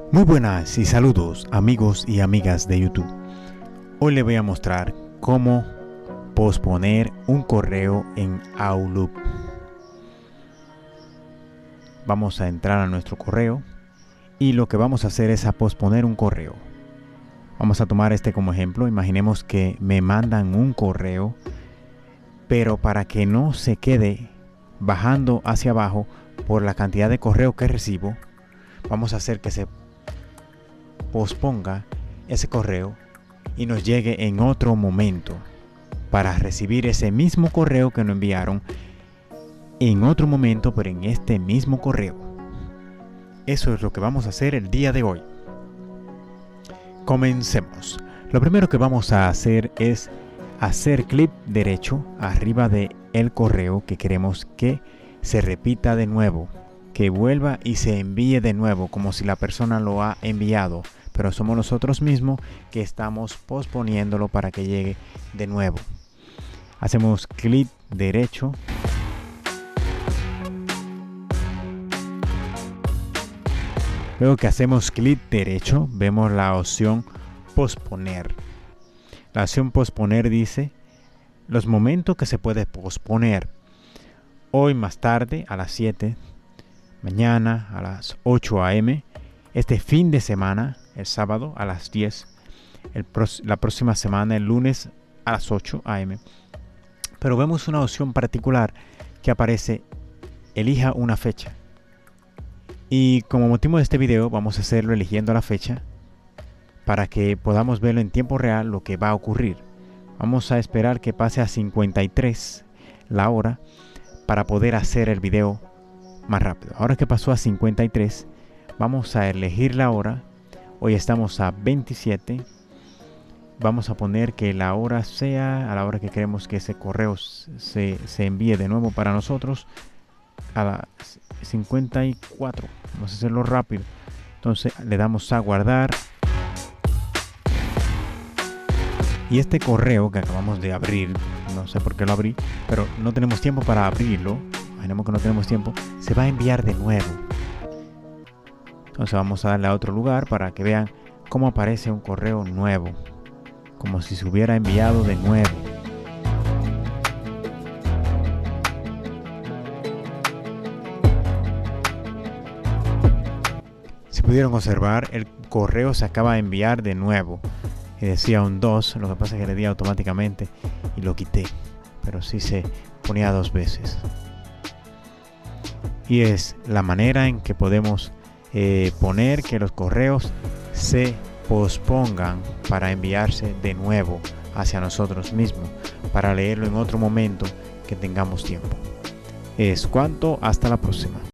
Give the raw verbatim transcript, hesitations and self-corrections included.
Muy buenas y saludos amigos y amigas de YouTube. Hoy les voy a mostrar cómo posponer un correo en Outlook. Vamos a entrar a nuestro correo y lo que vamos a hacer es a posponer un correo. Vamos a tomar este como ejemplo. Imaginemos que me mandan un correo, pero para que no se quede bajando hacia abajo por la cantidad de correo que recibo, vamos a hacer que se posponga ese correo y nos llegue en otro momento para recibir ese mismo correo que nos enviaron en otro momento, pero en este mismo correo. Eso es lo que vamos a hacer el día de hoy. Comencemos. Lo primero que vamos a hacer es hacer clic derecho arriba de el correo que queremos que se repita de nuevo, que vuelva y se envíe de nuevo, como si la persona lo ha enviado, pero somos nosotros mismos que estamos posponiéndolo para que llegue de nuevo. Hacemos clic derecho. Luego que hacemos clic derecho, vemos la opción posponer. La opción posponer dice los momentos que se puede posponer. Hoy más tarde a las siete, mañana a las ocho a eme, este fin de semana, el sábado a las diez, el pro- la próxima semana, el lunes a las ocho a eme. Pero vemos una opción particular que aparece, elija una fecha. Y como motivo de este video vamos a hacerlo eligiendo la fecha para que podamos verlo en tiempo real lo que va a ocurrir. Vamos a esperar que pase a cincuenta y tres la hora para poder hacer el video más rápido. Ahora que pasó a cincuenta y tres, vamos a elegir la hora. Hoy estamos a veintisiete. Vamos a poner que la hora sea a la hora que queremos que ese correo se, se envíe de nuevo para nosotros, a las cincuenta y cuatro. Vamos a hacerlo rápido. Entonces le damos a guardar. Y este correo que acabamos de abrir, no sé por qué lo abrí, pero no tenemos tiempo para abrirlo. Imaginemos que no tenemos tiempo. Se va a enviar de nuevo. Entonces vamos a darle a otro lugar para que vean cómo aparece un correo nuevo, como si se hubiera enviado de nuevo. Si pudieron observar, el correo se acaba de enviar de nuevo y decía un dos, lo que pasa es que le di automáticamente y lo quité, pero sí se ponía dos veces. Y es la manera en que podemos eh, poner que los correos se pospongan para enviarse de nuevo hacia nosotros mismos, para leerlo en otro momento que tengamos tiempo. Es cuanto, hasta la próxima.